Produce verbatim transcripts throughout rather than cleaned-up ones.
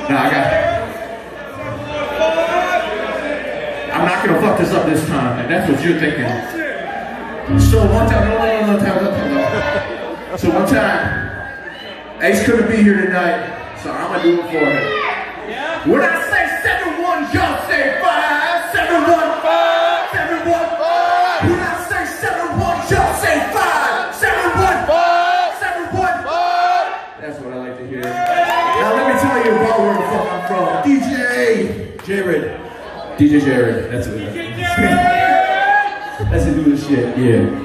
Nah, I got it. I'm not gonna fuck this up this time, and that's what you're thinking. So one time, no, no, no, no, no, no. So one time, Ace couldn't be here tonight, so I'm gonna do it for him. When I say seven one, y'all say five. seven one five. seven one five. When I say seven one, y'all say five. seven one five. seven one five. That's what I like to hear. Now let me tell you about where the fuck I'm from. D J Jared. D J Jared. That's it. That's it. Do this shit. Yeah.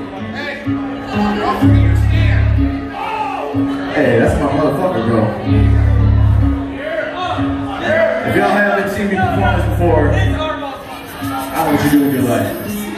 Hey, that's my motherfucker, bro. If y'all haven't seen me perform this before, I don't know what you do with your life.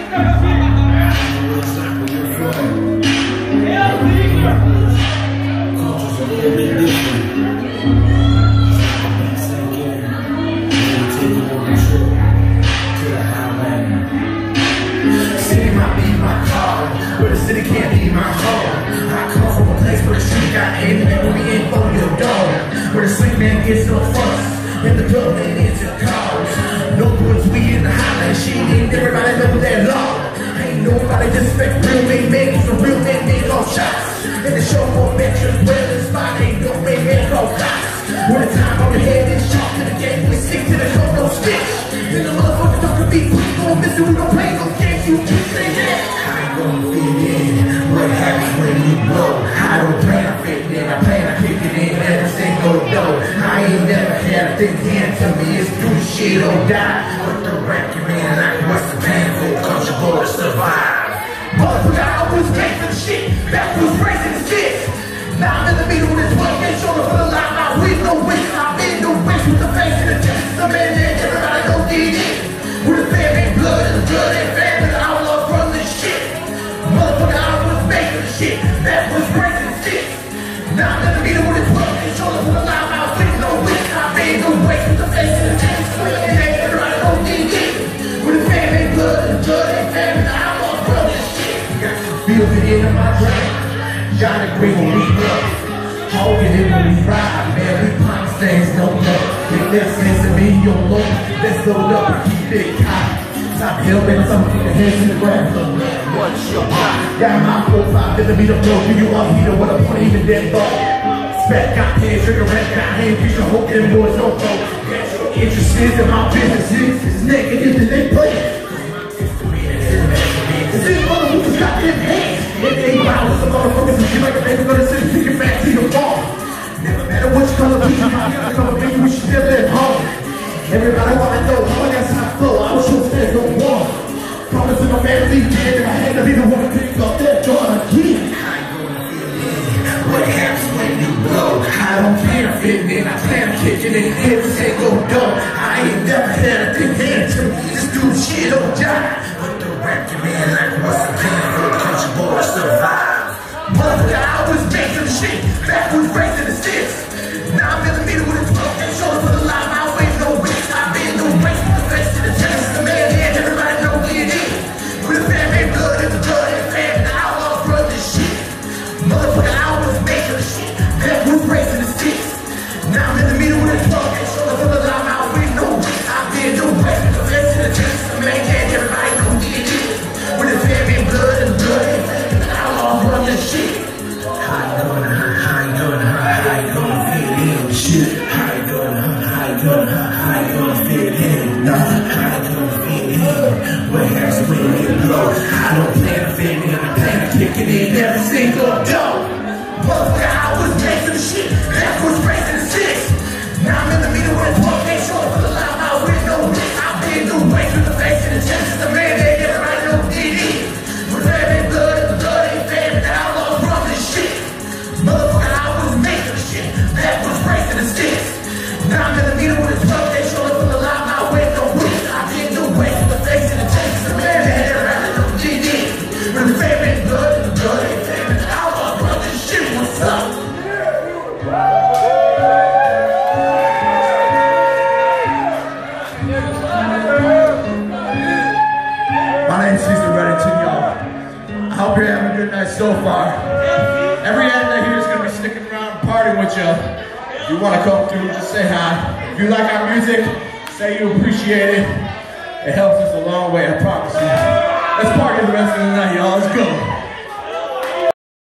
City might be my car, but the city can't be my home. I come from a place where the street got aim and we ain't for your dog. Where the sweet man gets no fuss and the club man is your cause. No goods, we in the highland shit, and everybody know that law. Ain't nobody disrespect real men, man, cause the real men make all shots. And the show more veterans, well in spot, ain't no man, man, call cops. When the time on the head is sharp to the game, we stick to the code, no stitch. And the motherfuckers talking beat, we gon' miss it, we gon' play no games, you keep saying that. I ain't gonna fit in, what happens when you blow? I don't plan on fitting in, I plan on kicking in every single dough. I ain't never had a thing hand to me, it's do shit or die. But the record man, like what's the painful, comfortable to survive. Motherfucker, I was made for the shit, that was racing the shit. Now I'm in the middle of this one, get shoulder for the line, I with no wish, I'm in no wish with the face and the chest. The man there, everybody go D D. With the fam ain't blood and the blood ain't fam, and the outlaws run this shit. Motherfucker, I was made for the shit, that was racing the shit. Now I'm in the middle of this one, get shoulder for the line, I with no wish, I'm in no wish with the face and the chest. The man there, everybody go D D. With the fam ain't blood and the blood ain't fam, and the outlaws run this shit. Feel the end of my brain. Johnny Green when we up, holding it when we ride, man, we pop things, no love. If there's sense to me, your look, let's load up and keep it high. Top hill, man, some put the hands in the ground. What's your pop? Got my profile, didn't be the flow, do you all heat with a point, even dead ball. Spec got hands, trigger red, got hands, preach the hope, them boys don't go. Interested in my business, it's negative, and they play. It's these motherfuckers got them hands. If they violence, some motherfuckers and shit like a baby, gonna sit and pick it back to your farm. Never matter which color, we should have color, baby, we should never at home. Everybody wanna know how I got time flow, I was sure there's no war. Promising my man to be dead, and I had to be the one to pick up that door again. I ain't gonna feel it, what happens when you blow? I don't plan on fitting in, I plan on kicking in, every single door. I ain't never had a thing hand to me, just do shit or die. But the record man, like what's the plan for the country boy to survive? Motherfucker, I was made for the shit, back was raised in the sticks. Now I'm in the middle with a twelve and shoulders for the line, I wait no wish, I've been no race with the face to the chest. The man here, everybody know what it is. With the fam ain't blood and the blood ain't fam, and the outlaws run this shit. Motherfucker, I was made for the shit, back was raised in the sticks. Now I'm in the middle with a twelve and shoulders for the line, I wait no wish, I've been no race with the face to the chest. The man here, everybody know what it is. With the fam ain't blood and the blood ain't fam, and the outlaws run this shit. How you doing, how you doing, how you gonna fit in? Shit, how you doing, how you doing, how you gonna fit in? Nah, how you gonna fit in? What happens when you blow? I don't plan to fit in, I plan to kick it in every single door. Motherfucker, I was made for the shit, that was raised in the six. you want to come through, just say hi. If you like our music, say you appreciate it. It helps us a long way, I promise you. Let's party the rest of the